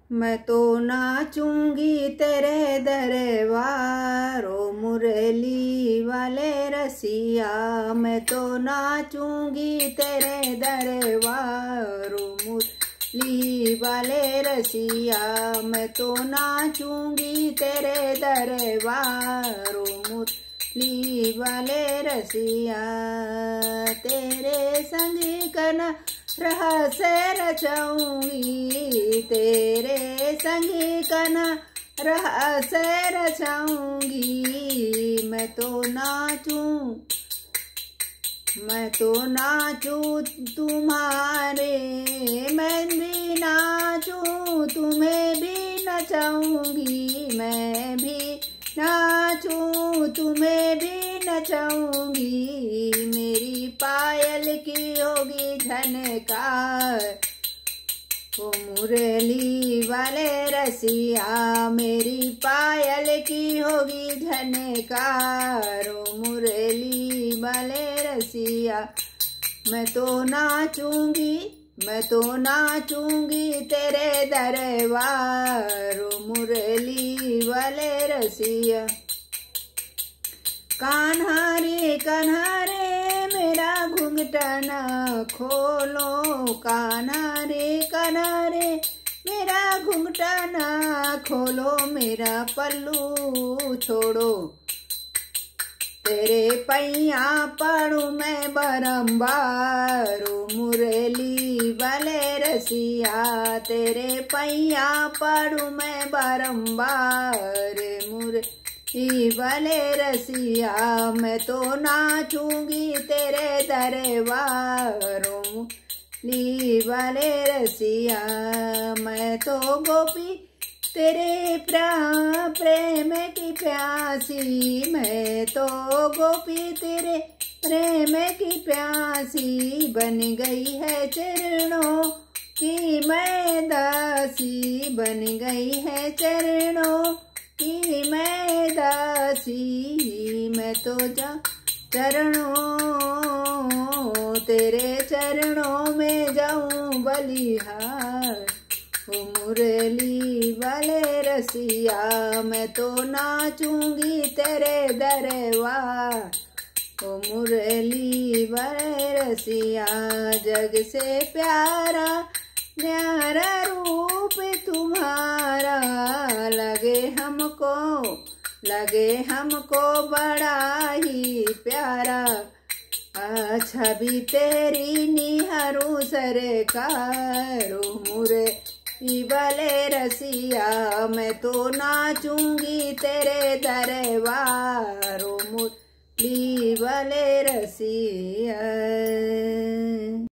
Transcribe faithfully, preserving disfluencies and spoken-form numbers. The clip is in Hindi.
मैं तो नाचूंगी तेरे दरबार ओ मुरली वाले रसिया। मैं तो नाचूंगी तेरे दरबार ओ मुरली वाले रसिया। मैं तो नाचूंगी तेरे दरबार ओ मुरली वाले रसिया। तेरे संग कना रहस्य रचाऊंगी, तेरे संगी कना रहस्य रचाऊंगी। मैं तो नाचूं मैं तो नाचूं तुम्हारे, मैं भी नाचूं तुम्हें भी नचाऊंगी। मैं भी नाचूं तुम्हें भी नचाऊंगी। मेरी पायल की होगी झनकार ओ मुरली वाले रसिया। मेरी पायल की होगी झनकार ओ मुरली वाले रसिया। मैं तो नाचूंगी मैं तो नाचूंगी तेरे दरबार ओ मुरली वाले रसिया। कान्हा रे कान्हा रे मेरा घुंघटा ना खोलो, कान्हा रे कान्हा रे मेरा घुंघटा ना खोलो। मेरा पल्लू छोड़ो तेरे पैया पड़ू मैं बारंबार ओ मुरली वाले रसिया। तेरे पैया पड़ू मैं बारंबार मुरली वाले रसिया। मैं तो नाचूंगी तेरे दरबार ओ मुरली वाले रसिया। मैं तो गोपी तेरे प्रेम की प्यासी। मैं तो गोपी तेरे प्रेम की प्यासी। बन गई है चरणों की मैं दासी, बन गई है चरणों की मैं दासी। मैं तो जा चरणों तेरे चरणों में जाऊं बलिहार ओ मुरली वाले रसिया। मैं तो नाचूंगी तेरे दरबार ओ मुरली वाले रसिया। जग से प्यारा न्यारा रूप तुम्हारा लगे हमको लगे हमको बड़ा ही प्यारा। अच्छा भी तेरी निहारू सरकार ओ मुरली वाले रसिया। मैं तो नाचूंगी तेरे दरबार ओ मुरली वाले रसिया।